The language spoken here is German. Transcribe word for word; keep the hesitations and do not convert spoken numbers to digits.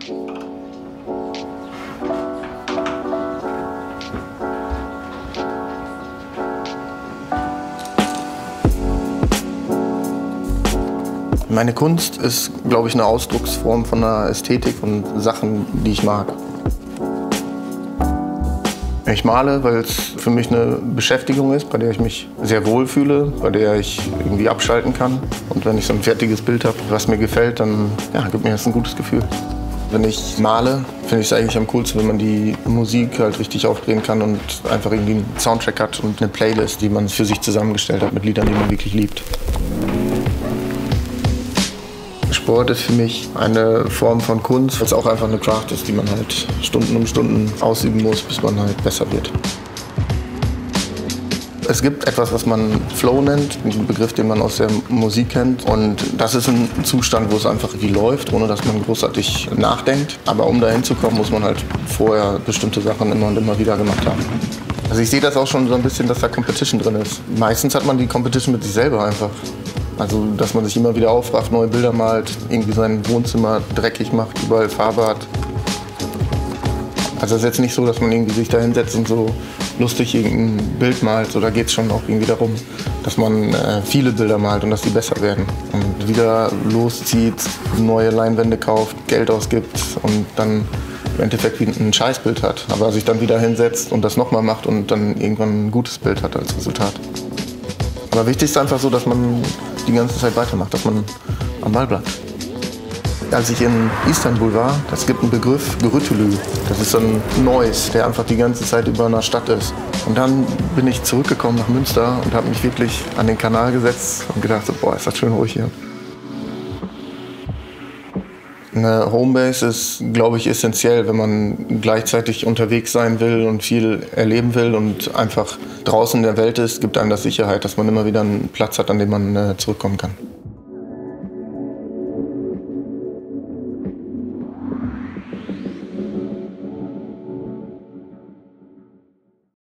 Meine Kunst ist, glaube ich, eine Ausdrucksform von einer Ästhetik und Sachen, die ich mag. Ich male, weil es für mich eine Beschäftigung ist, bei der ich mich sehr wohl fühle, bei der ich irgendwie abschalten kann. Und wenn ich so ein fertiges Bild habe, was mir gefällt, dann ja, gibt mir das ein gutes Gefühl. Wenn ich male, finde ich es eigentlich am coolsten, wenn man die Musik halt richtig aufdrehen kann und einfach irgendwie einen Soundtrack hat und eine Playlist, die man für sich zusammengestellt hat mit Liedern, die man wirklich liebt. Sport ist für mich eine Form von Kunst, weil es auch einfach eine Craft ist, die man halt Stunden um Stunden ausüben muss, bis man halt besser wird. Es gibt etwas, was man Flow nennt, einen Begriff, den man aus der Musik kennt. Und das ist ein Zustand, wo es einfach wie läuft, ohne dass man großartig nachdenkt. Aber um dahin zu kommen, muss man halt vorher bestimmte Sachen immer und immer wieder gemacht haben. Also ich sehe das auch schon so ein bisschen, dass da Competition drin ist. Meistens hat man die Competition mit sich selber einfach. Also, dass man sich immer wieder aufrafft, neue Bilder malt, irgendwie sein Wohnzimmer dreckig macht, überall Farbe hat. Also es ist jetzt nicht so, dass man irgendwie sich da hinsetzt und so lustig irgendein Bild malt. So, da geht es schon auch irgendwie darum, dass man äh, viele Bilder malt und dass die besser werden. Und wieder loszieht, neue Leinwände kauft, Geld ausgibt und dann im Endeffekt wie ein Scheißbild hat. Aber sich dann wieder hinsetzt und das nochmal macht und dann irgendwann ein gutes Bild hat als Resultat. Aber wichtig ist einfach so, dass man die ganze Zeit weitermacht, dass man am Ball bleibt. Als ich in Istanbul war, es gibt einen Begriff, Gürültülü. Das ist so ein Noise, der einfach die ganze Zeit über einer Stadt ist. Und dann bin ich zurückgekommen nach Münster und habe mich wirklich an den Kanal gesetzt und gedacht, so, boah, ist das schön ruhig hier. Eine Homebase ist, glaube ich, essentiell, wenn man gleichzeitig unterwegs sein will und viel erleben will und einfach draußen in der Welt ist, gibt einem das Sicherheit, dass man immer wieder einen Platz hat, an dem man äh, zurückkommen kann.